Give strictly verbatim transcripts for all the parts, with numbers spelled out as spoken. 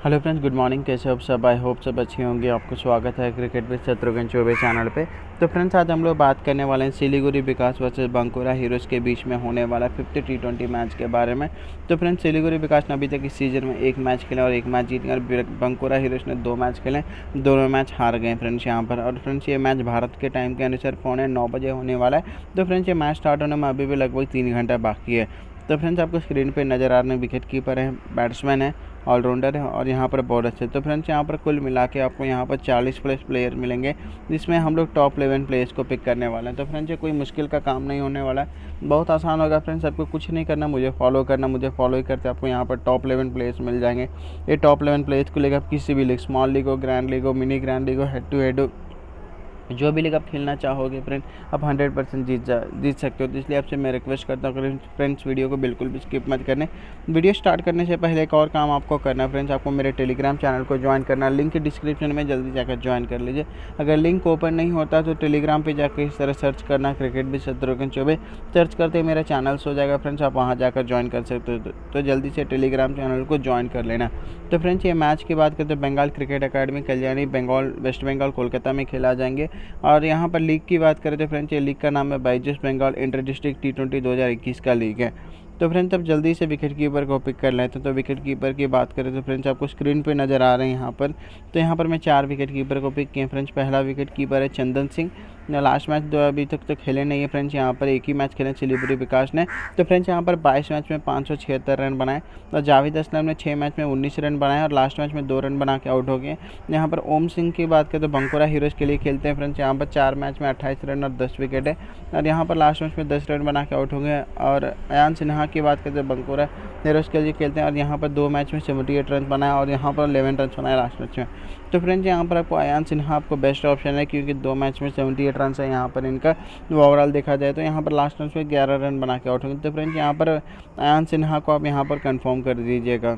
Hello friends, good morning. कैसे हो आप सब? आई होप सब अच्छे होंगे। आपको स्वागत है cricket with Shatrughan Choubey channel पे। तो फ्रेंड्स, आज हम लोग बात करने वाले हैं सिलीगुड़ी विकास वर्सेस बंकुरा हीरोज़ के बीच में होने वाला फिफ्थ टी ट्वेंटी मैच के बारे में। तो फ्रेंड्स, सिलीगुड़ी विकास ने अभी तक इस सीजन में एक मैच खेला और एक मैच जीत गए, और बंकुरा हीरोज़ ने दो मैच खेले, दोनों मैच हार गए फ्रेंड्स यहाँ पर। और फ्रेंड्स, ये मैच भारत के टाइम के अनुसार पौने नौ बजे होने वाला है। तो फ्रेंड्स, ये मैच स्टार्ट होने में अभी भी लगभग तीन घंटा बाकी है। तो फ्रेंड्स, आपको स्क्रीन पे नज़र आ रहे हैं विकेट कीपर है, बैट्समैन है, ऑलराउंडर है और यहाँ पर बॉलर्स है। तो फ्रेंड्स, यहाँ पर कुल मिला के आपको यहाँ पर चालीस प्लस प्लेयर मिलेंगे, जिसमें हम लोग टॉप इलेवन प्लेयर्स को पिक करने वाले हैं। तो फ्रेंड्स, ये कोई मुश्किल का काम नहीं होने वाला है, बहुत आसान होगा फ्रेंड्स। आपको कुछ नहीं करना, मुझे फॉलो करना, मुझे फॉलो ही करते आपको यहाँ पर टॉप इलेवन प्लेयर्स मिल जाएंगे। ये टॉप इलेवन प्लेयर्स को लेकर आप किसी भी लीग, स्मॉल लीग हो, ग्रैंड लीग हो, मिनी ग्रैंड लीग हो, हेड टू हेड हो, जो भी लीग आप खेलना चाहोगे फ्रेंड, आप हंड्रेड परसेंट जीत जा जीत सकते हो। तो इसलिए आपसे मैं रिक्वेस्ट करता हूँ फ्रेंड्स, वीडियो को बिल्कुल भी स्किप मत करने। वीडियो स्टार्ट करने से पहले एक और काम आपको करना है फ्रेंड्स, आपको मेरे टेलीग्राम चैनल को ज्वाइन करना, लिंक डिस्क्रिप्शन में जल्दी जाकर ज्वाइन कर लीजिए। अगर लिंक ओपन नहीं होता तो टेलीग्राम पर जाकर इस तरह सर्च करना, cricket with Shatrughan Choubey, search करते मेरा चैनल हो जाएगा फ्रेंड्स, आप वहाँ जाकर ज्वाइन कर सकते हो। तो जल्दी से टेलीग्राम चैनल को ज्वाइन कर लेना। तो फ्रेंड्स, ये मैच की बात करते हैं, Bengal cricket academy Kalyani Bengal west Bengal Kolkata में खेला जाएंगे। और यहाँ पर लीग की बात करें तो फ्रेंड्स, ये लीग का नाम है Byju's Bengal inter district T twenty दो हज़ार इक्कीस का लीग है। तो फ्रेंड्स, अब जल्दी से विकेट कीपर को पिक कर लेते हैं। तो विकेट कीपर की बात करें तो फ्रेंड्स, आपको स्क्रीन पे नज़र आ रहे हैं यहाँ पर। तो यहाँ पर मैं चार विकेट कीपर को पिक किए फ्रेंड्स। पहला विकेट कीपर है चंदन सिंह। लास्ट मैच दो अभी तक तो खेले नहीं है फ्रेंड्स, यहाँ पर एक ही मैच खेले सिलीगुड़ी विकास ने। तो फ्रेंड्स, यहाँ पर बाईस मैच में पाँच सौ छिहत्तर रन बनाए, और जावेद असलम ने छः मैच में उन्नीस रन बनाए और लास्ट मैच में दो रन बना के आउट हो गए। यहाँ पर ओम सिंह की बात करें तो बंकुरा हीरोज़ के लिए खेलते हैं फ्रेंड्स। यहाँ पर चार मैच में अट्ठाईस रन और दस विकेट है, और यहाँ पर लास्ट मैच में दस रन बना के आउट हो गए। और अयान सिन्हा की बात करें तो बंकुरा हीरोज़ के लिए खेलते हैं, और यहाँ पर दो मैच में सेवेंटी एट रन बनाया और यहाँ पर अलेवन रन बनाए लास्ट मैच में। तो फ्रेंड्स, यहाँ पर आपको अयान सिन्हा आपको बेस्ट ऑप्शन है, क्योंकि दो मैच में सेवेंटी एट रन है यहाँ पर इनका। ओवरऑल देखा जाए तो यहाँ पर लास्ट मैच में ग्यारह रन बना के आउट होंगे। तो फ्रेंड्स, यहाँ पर अयान सिन्हा को आप यहाँ पर कंफर्म कर दीजिएगा।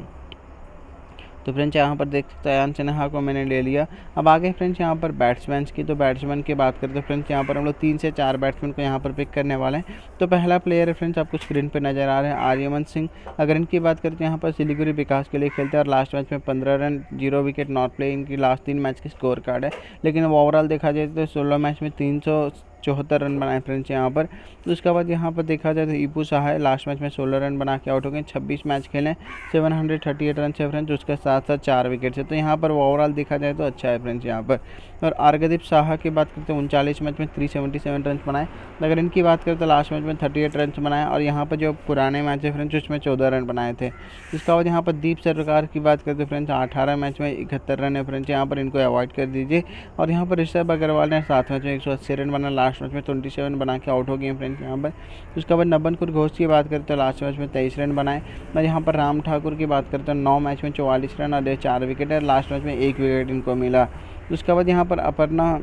तो फ्रेंड्स, यहाँ पर देख सकते हैं अयान सिन्हा को मैंने ले लिया। अब आगे फ्रेंड्स, यहाँ पर बैट्समैन की, तो बैट्समैन की बात करते हैं फ्रेंड्स, यहाँ पर हम लोग तीन से चार बैट्समैन को यहाँ पर पिक करने वाले हैं। तो पहला प्लेयर है फ्रेंड्स, आपको स्क्रीन पे नज़र आ रहे हैं आर्यमन सिंह। अगर इनकी बात करते हैं, यहाँ पर सिलीगुड़ी विकास के लिए खेलते हैं और लास्ट मैच में पंद्रह run, zero wicket, not play, इनकी लास्ट तीन मैच की स्कोर कार्ड है। लेकिन ओवरऑल देखा जाए तो सोलह मैच में तीन सौ चौहत्तर रन बनाए फ्रेंड्स यहाँ पर। तो उसके बाद यहाँ पर देखा जाए तो ईपू सहाय लास्ट मैच में सोलह रन बना के आउट हो गए। छब्बीस मैच खेले, seven hundred thirty eight run है फ्रेंड्स, उसके साथ साथ चार विकेट से। तो यहाँ पर ओवरऑल देखा जाए तो अच्छा है फ्रेंड्स यहाँ पर। और अर्घदीप साहा की बात करते हैं, उनचालीस मैच में थ्री सेवेंटी सेवन रन बनाए। अगर इनकी बात करें तो लास्ट मैच में थर्टी एट रन बनाए, और यहाँ पर जो पुराने मैच है फ्रेंड्स उसमें चौदह रन बनाए थे। इसके बाद यहाँ पर दीप सरकार की बात करते हैं फ्रेंड्स, अठारह मैच में इकहत्तर रन है फ्रेंड्स, यहाँ पर इनको अवॉइड कर दीजिए। और यहाँ पर ऋषभ अग्रवाल ने सात मैच में एक सौ अस्सी रन बनाए, लास्ट मैच में ट्वेंटी सेवन बना के आउट हो गए फ्रेंड्स यहाँ पर। उसके बाद नबनकुर घोष की बात करते हैं, लास्ट मैच में तेईस रन बनाए। और यहाँ पर राम ठाकुर की बात करते हैं, नौ मैच में चौवालीस रन और चार विकेट है, लास्ट मैच में एक विकेट इनको मिला। उसके बाद यहाँ पर अपर्णा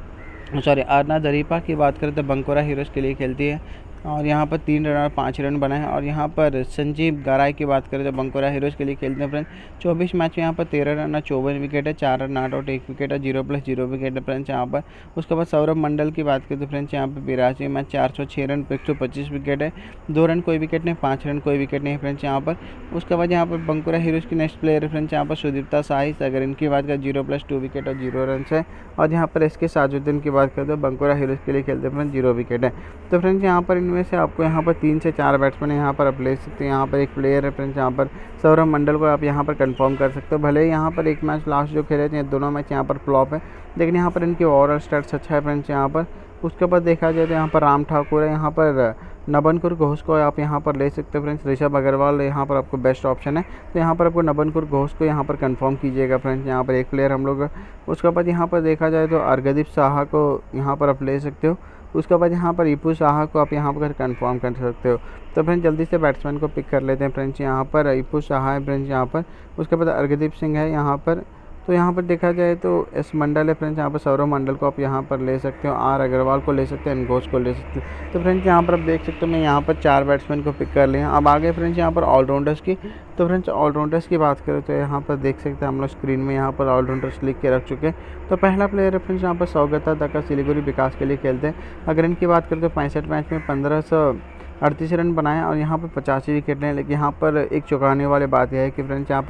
सॉरी आरना दरीपा की बात करें तो बंकुरा हीरोज़ के लिए खेलती है, और यहाँ पर तीन रन और पाँच रन बनाए। और यहाँ पर संजीव गाराई की बात करें तो बंकुरा हीरोज़ के लिए खेलते हैं फ्रेंड्स। चौबीस मैच में यहाँ पर तेरह रन और चौवन विकेट है, चार रन नॉट आउट, एक विकेट है, जीरो प्लस जीरो विकेट है फ्रेंड्स यहाँ पर। उसके बाद सौरभ मंडल की बात करें तो फ्रेंड्स, यहाँ पर बिरासी मैच, चार सौ छः रन, एक सौ पच्चीस विकेट है, दो रन कोई विकेट नहीं, पाँच रन कोई विकेट नहीं फ्रेंड्स यहाँ पर। उसके बाद यहाँ पर बंकुरा हीरोज़ की नेक्स्ट प्लेयर है फ्रेंड्स, यहाँ पर सुदीप्ता साहिस। अगर इनकी बात करें, जीरो प्लस टू विकेट और जीरो रन है। और यहाँ पर इसके साजुद्दीन की बात करें तो बंकुरा हीरोज़ के लिए खेलते हैं फ्रेंड्स, जीरो विकेट है। तो फ्रेंड्स, यहाँ पर इनमें से आपको यहाँ पर तीन से चार बैट्समैन यहाँ पर आप ले सकते हैं। यहाँ पर एक प्लेयर है फ्रेंड्स, यहाँ पर सौरभ मंडल को आप यहाँ पर कंफर्म कर सकते हो। भले ही यहाँ पर एक मैच लास्ट जो खेले थे, दोनों मैच यहाँ पर फ्लॉप है, लेकिन यहाँ पर इनकी ओवरऑल स्टैट्स अच्छा है फ्रेंड्स यहाँ पर। उसके बाद देखा जाए तो यहाँ पर राम ठाकुर है, यहाँ पर नबनकुर घोष को आप यहाँ पर ले सकते हो फ्रेंड्स। ऋषभ अग्रवाल यहाँ पर आपको बेस्ट ऑप्शन है, तो यहाँ पर आपको नबनकुर घोष को यहाँ पर कंफर्म कीजिएगा फ्रेंड्स। यहाँ पर एक प्लेयर हम लोग। उसके बाद यहाँ पर देखा जाए तो अर्घदीप साहा को यहाँ पर आप ले सकते हो। उसके बाद यहाँ पर ईपू साहा को आप यहाँ पर कंफर्म कर सकते हो। तो फ्रेंड्स, जल्दी से बैट्समैन को पिक कर लेते हैं फ्रेंड्स। यहाँ पर ईपू साहा है फ्रेंड्स यहाँ पर। उसके बाद अर्घदीप सिंह है यहाँ पर। तो यहाँ पर देखा जाए तो एस मंडल है फ्रेंड्स, यहाँ पर सौरभ मंडल को आप यहाँ पर ले सकते हो, आर अग्रवाल को ले सकते हैं, घोष को ले सकते हो। तो फ्रेंड्स, यहाँ पर आप देख सकते हो मैं यहाँ पर चार बैट्समैन को पिक कर लिया। अब आगे फ्रेंड्स यहाँ पर ऑलराउंडर्स की। तो फ्रेंड्स, ऑलराउंडर्स की बात करें तो यहाँ पर देख सकते हैं हम लोग स्क्रीन में यहाँ पर ऑलराउंडर्स लिख के रख चुके हैं। तो पहला प्लेयर है फ्रेंड्स यहाँ पर सौगता दक्का, सिलीगुड़ी विकास के लिए खेलते हैं। अगर इनकी बात करें तो पैंसठ मैच में पंद्रह सौ अड़तीस रन बनाए और यहाँ पर पचासी विकेट हैं। लेकिन यहाँ पर एक चौंकाने वाली बात यह है कि फ्रेंड्स यहाँ पर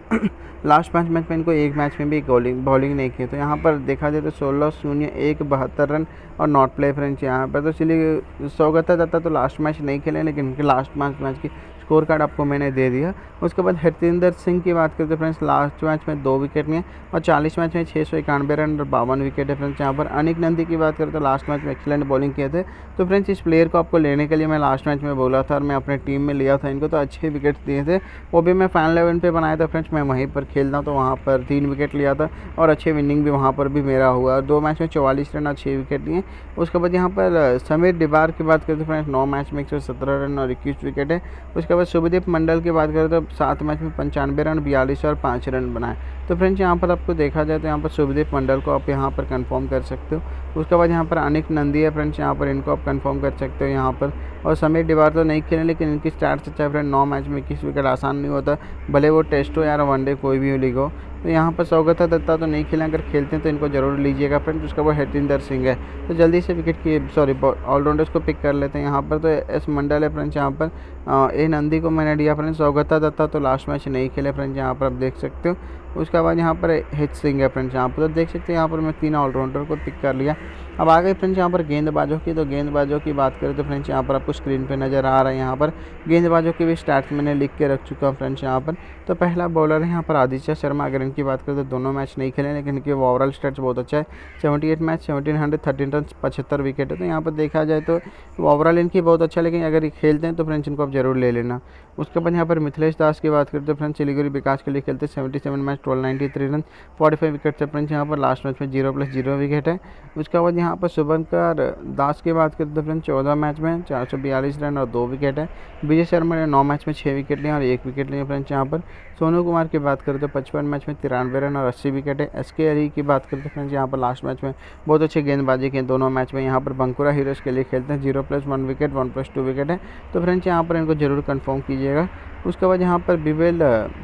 लास्ट पाँच मैच में इनको एक मैच में भी बॉलिंग बॉलिंग नहीं की। तो यहाँ पर देखा जाए तो सोलह शून्य एक बहत्तर रन और नॉट प्ले फ्रेंड्स यहाँ पर। तो चलिए स्वागत दत्ता तो लास्ट मैच नहीं खेले, लेकिन इनके लास्ट पाँच मैच की स्कोर कार्ड आपको मैंने दे दिया। उसके बाद हरतिंदर सिंह की बात करते हैं फ्रेंड्स, लास्ट मैच में दो विकेट लिए और चालीस मैच में छः सौ इक्यानवे रन और बावन विकेट है फ्रेंड्स यहाँ पर। अनिक नंदी की बात करें तो लास्ट मैच में एक्सीलेंट बॉलिंग किए थे। तो फ्रेंड्स इस प्लेयर को आपको लेने के लिए मैं लास्ट मैच में बोला था और मैं अपने टीम में लिया था इनको, तो अच्छे विकेट दिए थे। वो भी मैं फाइनल इलेवन पे बनाया था फ्रेंड्स, मैं वहीं पर खेलता हूँ तो वहाँ पर तीन विकेट लिया था और अच्छे विनिंग भी वहाँ पर भी मेरा हुआ। दो मैच में चौवालीस रन और छः विकेट लिए। उसके बाद यहाँ पर समीर डिबार की बात करते फ्रेंड्स, नौ मैच में एक सौ सत्रह रन और इक्कीस विकेट है। उसके बाद शुभदीप मंडल की बात करें तो सात मैच में पंचानवे रन, बयालीस और पाँच रन बनाए। तो फ्रेंड्स यहाँ पर आपको देखा जाए तो यहाँ पर शुभदीप मंडल को आप यहाँ पर कंफर्म कर सकते हो। उसके बाद यहाँ पर अनिक नंदी है फ्रेंड्स, यहाँ पर इनको आप कंफर्म कर सकते हो यहाँ पर। और समीर डिबार तो नहीं खेले, लेकिन इनकी स्टार्ट अच्छा है फ्रेंड, नौ मैच में इक्कीस विकेट आसान नहीं होता, भले वो टेस्ट हो या वनडे कोई भी लीग हो। तो यहाँ पर स्वागत दत्ता तो नहीं खेले, अगर खेलते हैं तो इनको जरूर लीजिएगा फ्रेंड्स। उसका वो हरतिंदर सिंह है, तो जल्दी से विकेट की सॉरी ऑलराउंडर्स को पिक कर लेते हैं यहाँ पर। तो एस मंडल है फ्रेंड्स यहाँ पर, ए नंदी को मैंने दिया फ्रेंड्स। स्वागत दत्ता तो लास्ट मैच नहीं खेले फ्रेंड्स, यहाँ पर आप देख सकते हो। उसके बाद यहाँ पर हित सिंह है फ्रेंड्स यहाँ पर, तो देख सकते हैं यहाँ पर मैं तीन ऑलराउंडर को पिक कर लिया। अब आ गए फ्रेंड्स यहाँ पर गेंदबाजों की। तो गेंदबाजों की बात करें तो फ्रेंड्स यहाँ पर आपको स्क्रीन पे नज़र आ रहा है, यहाँ पर गेंदबाजों के भी स्टार्ट मैंने लिख के रख चुका हूँ फ्रेंड्स यहाँ पर। तो पहला बॉलर है यहाँ पर आदित्य शर्मा। अगर इनकी बात करें तो दोनों मैच नहीं खेले, लेकिन इनके ओवरऑल स्टैट्स बहुत अच्छा है, seventy eight match seventeen hundred thirteen run पचहत्तर विकेट है। तो यहाँ पर देखा जाए तो ओवरऑल इनकी बहुत अच्छा है, लेकिन अगर ये खेलते हैं तो फ्रेंड्स इनको आप जरूर ले लेना। उसके बाद यहाँ पर मिथिलेश दास की बात करते हैं फ्रेंड्स, सिलीगुड़ी विकास के लिए खेलते हैं, seventy seven match twelve ninety three run forty five wicket है फ्रेंड्स यहाँ पर। लास्ट मैच में जीरो प्लस जीरो विकेट है। उसके बाद यहाँ पर शुभंकर दास की बात करते हैं फ्रेंड्स, चौदह मैच में चार सौ बयालीस रन और दो विकेट है। विजय शर्मा ने नौ मैच में छः विकेट लिए और एक विकेट लिए फ्रेंड्स यहाँ पर। सोनू कुमार की बात करते हैं, पचपन मैच में तिरानवे रन और अस्सी विकेट है। एस के अली की बात करते हैं फ्रेंड्स, यहाँ पर लास्ट मैच में बहुत अच्छे गेंदबाजी के दोनों मैच में। यहाँ पर बंकुरा हीरोज़ के लिए खेलते हैं, zero plus one wicket one plus two wicket है। तो फ्रेंड्स यहाँ पर इनको जरूर कन्फर्म कीजिएगा। उसके बाद यहाँ पर बिबेल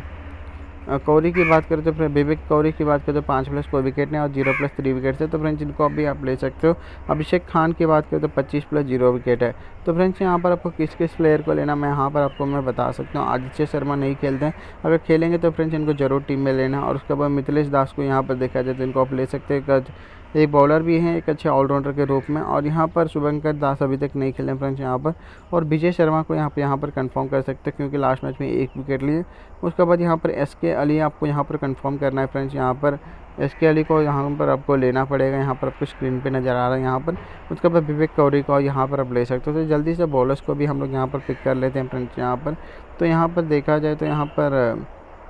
कौरी की बात करते हैं, विवेक कौरी की बात करते हैं, पाँच प्लस कोई विकेट नहीं और जीरो प्लस थ्री विकेट है। तो फ्रेंड्स इनको अभी आप ले सकते हो। अभिषेक खान की बात करते हैं, पच्चीस प्लस जीरो विकेट है। तो फ्रेंड्स यहाँ पर आपको किस किस प्लेयर को लेना, मैं यहाँ पर आपको मैं बता सकता हूँ। आदित्य शर्मा नहीं खेलते हैं, अगर खेलेंगे तो फ्रेंड्स इनको जरूर टीम में लेना। और उसके बाद मिथिलेश दास को यहाँ पर देखा जाए तो इनको आप ले सकते हैं, एक बॉलर भी हैं एक अच्छे ऑलराउंडर के रूप में। और यहाँ पर शुभंकर दास अभी तक नहीं खेले फ्रेंड्स यहाँ पर। और विजय शर्मा को यहाँ पर यहाँ पर कंफर्म कर सकते हैं, क्योंकि लास्ट मैच में एक विकेट लिए। उसके बाद यहाँ पर एस के अली आपको यहाँ पर कंफर्म करना है फ्रेंड्स, यहाँ पर एस के अली को यहाँ पर आपको लेना पड़ेगा, यहाँ पर आपको स्क्रीन पे नज़र आ रहा है यहाँ पर। उसके बाद विवेक कौरी को यहाँ पर आप ले सकते हो। तो जल्दी से बॉलर्स को भी हम लोग यहाँ पर पिक कर लेते हैं फ्रेंड्स यहाँ पर। तो यहाँ पर देखा जाए तो यहाँ पर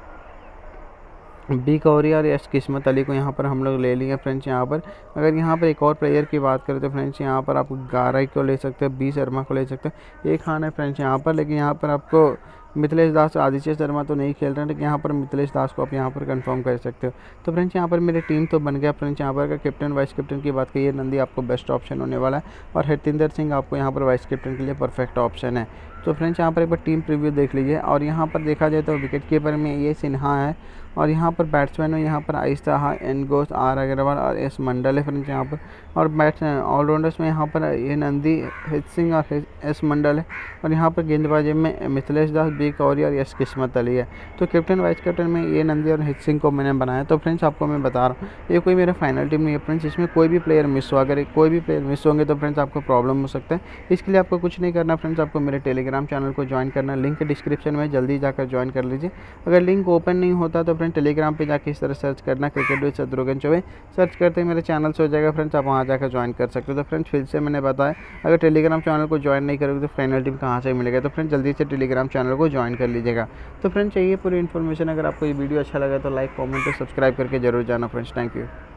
बी कौरी और एस किस्मत अली को यहाँ पर हम लोग ले लिए फ्रेंड्स यहाँ पर। अगर यहाँ पर एक और प्लेयर की बात करें तो फ्रेंड्स यहाँ पर आप गारई को ले सकते हैं, बी शर्मा को ले सकते हैं, एक खान है फ्रेंड्स यहाँ पर। लेकिन यहाँ पर आपको मिथिलेश दास, आदित्य शर्मा तो नहीं खेल रहे हैं, लेकिन यहाँ पर मिथिलेश दास को आप यहाँ पर कंफर्म कर सकते हो। तो फ्रेंड्स यहाँ पर मेरी टीम तो बन गया फ्रेंड्स यहाँ पर। अगर कैप्टन वाइस कैप्टन की बात करिए, नंदी आपको बेस्ट ऑप्शन होने वाला है और हरतिंदर सिंह आपको यहाँ पर वाइस कैप्टन के लिए परफेक्ट ऑप्शन है। तो फ्रेंड्स यहाँ पर एक बार टीम प्रीव्यू देख लीजिए। और यहाँ पर देखा जाए तो विकेट कीपर में ये सिन्हा है, और यहाँ पर बैट्समैन में यहाँ पर आइस साहा, एनगोस, आर अग्रवाल और एस मंडल है फ्रेंड्स यहाँ पर। और बैट्स ऑलराउंडर्स में यहाँ पर ये नंदी, हित सिंह और एस मंडल है। और यहाँ पर गेंदबाजी में मिथिलेश दास, बी कौरी और एस किस्मत अली है। तो कैप्टन वाइस कैप्टन में ये नंदी और हित सिंह को मैंने बनाया। तो फ्रेंड्स आपको मैं बता रहा हूँ, ये कोई मेरा फाइनल टीम नहीं है फ्रेंड्स, इसमें कोई भी प्लेयर मिस हो। अगर कोई भी प्लेयर मिस होंगे तो फ्रेंड्स आपको प्रॉब्लम हो सकता है। इसके लिए आपको कुछ नहीं करना फ्रेंड्स, आपको मेरे टेलीग्राम चैनल को ज्वाइन करना, लिंक डिस्क्रिप्शन में, जल्दी जाकर ज्वाइन कर लीजिए। अगर लिंक ओपन नहीं होता तो फ्रेंड टेलीग्राम पे जाके इस तरह सर्च करना, cricket with Shatrughan Choubey search करते ही मेरे चैनल से हो जाएगा फ्रेंड्स, आप वहाँ जाकर ज्वाइन कर सकते हो। तो फ्रेंड्स फिर से मैंने बताया, अगर टेलीग्राम चैनल को ज्वाइन नहीं करोगे तो फाइनल टीम कहाँ से मिलेगा। तो फ्रेंड्स जल्दी से टेलीग्राम चैनल को ज्वाइन कर लीजिएगा। तो फ्रेंड्स चाहिए पूरी इन्फॉर्मेशन। अगर आपको ये वीडियो अच्छा लगा तो लाइक, कॉमेंट और सब्सक्राइब करके जरूर जाना फ्रेंड्स। Thank you.